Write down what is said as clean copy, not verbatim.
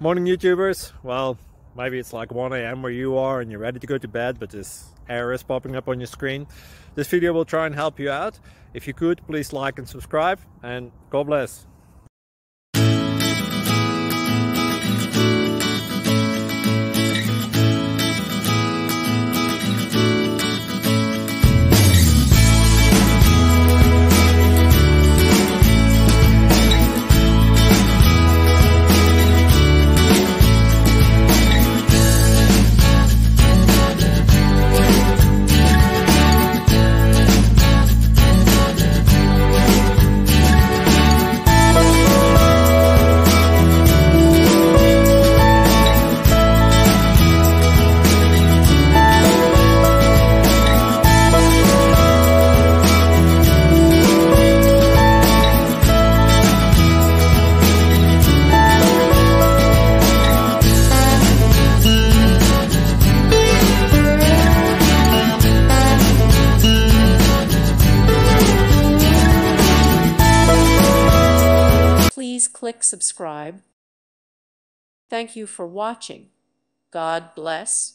Morning YouTubers. Well, maybe it's like 1 a.m. where you are and you're ready to go to bed, but this error is popping up on your screen. This video will try and help you out. If you could, please like and subscribe, and God bless. Please click subscribe. Thank you for watching. God bless.